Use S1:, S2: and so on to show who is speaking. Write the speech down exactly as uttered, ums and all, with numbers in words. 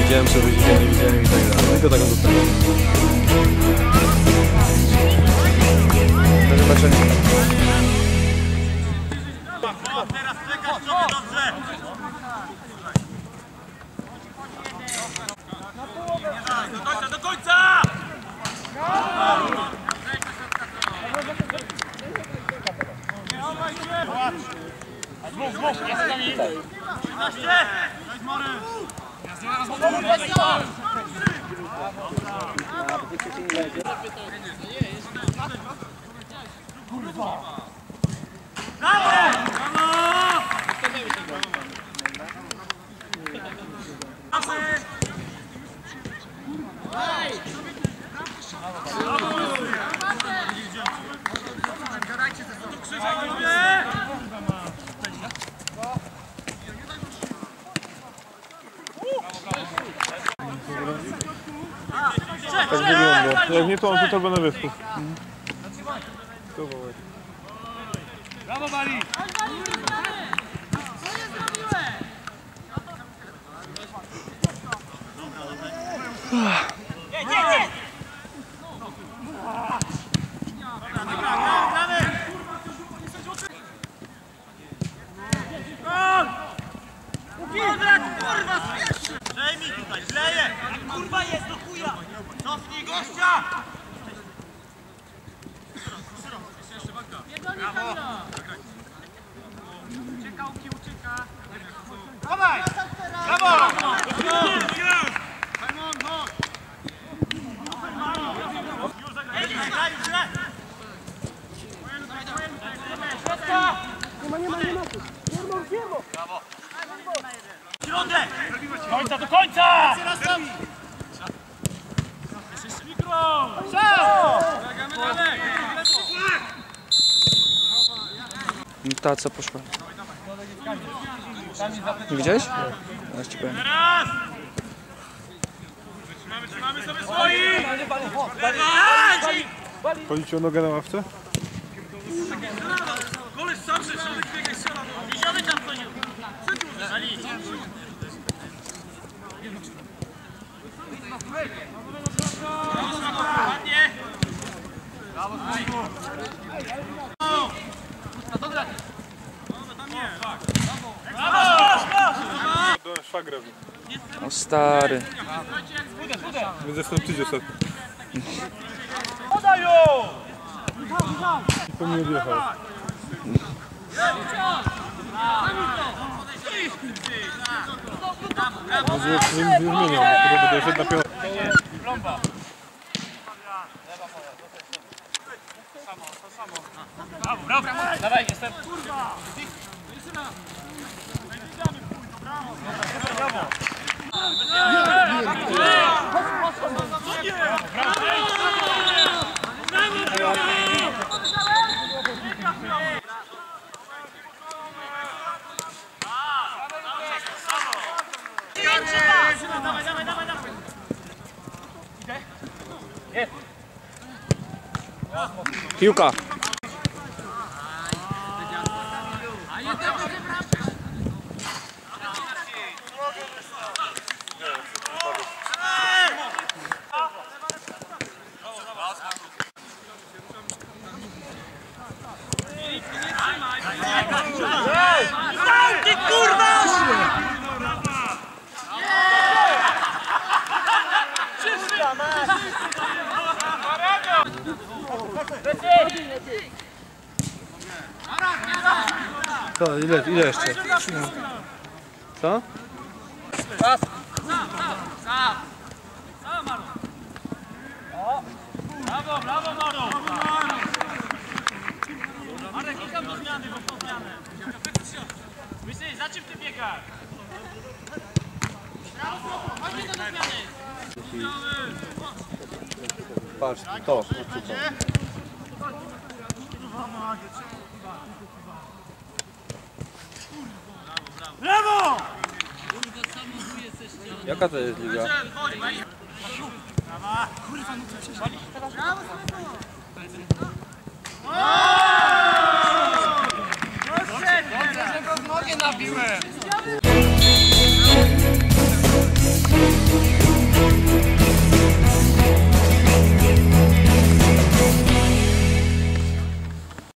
S1: wiedziałem, co będzie, nie widziałem i tak dalej. No i go taką dostałem. Do zobaczenia.
S2: Teraz czekasz sobie dobrze! Do końca, do końca! Dwóch, dwóch, jest z nami! trzynaście! Kurwa!
S3: Tak wygląda. Jak nie to on to na wierzchu.
S2: Brawo, Bali! Nie, nie, nie! Kurwa, spieszy! Przejmij tutaj, leje! Kurwa jest do chuja! Cofnij gościa! Brawo! Ucieka, Uki, ucieka! Dawaj! Brawo! Simon, chodź! Już zagraj, zagraj, zagraj! Nie ma, nie ma, nie ma! Brawo! Środek! Do końca, do końca! Mikro! Szał! Biegamy dalej!
S1: Ta co poszła? Nie widziałeś? Ja ci powiem.
S2: Teraz! Trzymamy, trzymamy sobie swoich!
S3: Chodzicie o nogę na ławce?
S2: Koleś sam się środek biegaj strzela. Wiziowy tam chodził. Ali. Ładnie. Brawo,
S3: Do szwagra.
S1: O stary.
S3: Widzę, że ty idziesz.
S2: Podają!
S3: I po mnie odjechał. Może już nie zmieniał, bo będę szedł na piątkę.
S2: Plomba. Brawo, brawo. Dawaj, jestem. Kurwa! Brawo. Dawaj, dawaj, dawaj, dawaj.
S1: Piłka.
S2: Ty kurwa!
S1: Co? Ile, ile jeszcze? Co?
S2: Raz. Sam. Sam, Maro. Brawo, brawo, Maro. Marek, idź tam do zmiany, bo po zmianę. Myślisz, za czym ty biegasz? Brawo, chodź do zmiany.
S1: Patrz, to.
S2: Brawo!
S1: Jaka to jest liga?
S2: Dobrze, że go w nogę nabiłem!